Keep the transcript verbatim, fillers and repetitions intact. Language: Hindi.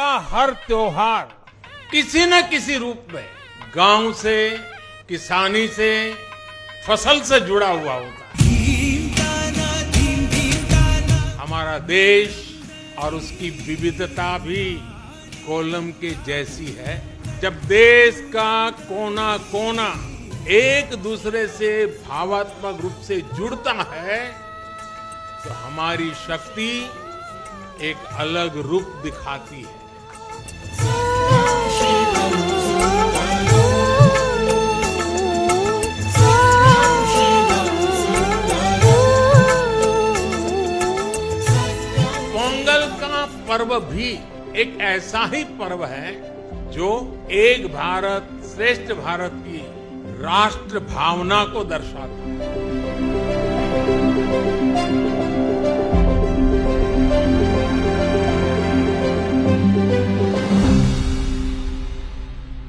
का हर त्योहार किसी न किसी रूप में गांव से, किसानी से, फसल से जुड़ा हुआ होता है। हमारा देश और उसकी विविधता भी कोलम के जैसी है। जब देश का कोना कोना एक दूसरे से भावात्मक रूप से जुड़ता है तो हमारी शक्ति एक अलग रूप दिखाती है। पोंगल का पर्व भी एक ऐसा ही पर्व है जो एक भारत श्रेष्ठ भारत की राष्ट्र भावना को दर्शाता है।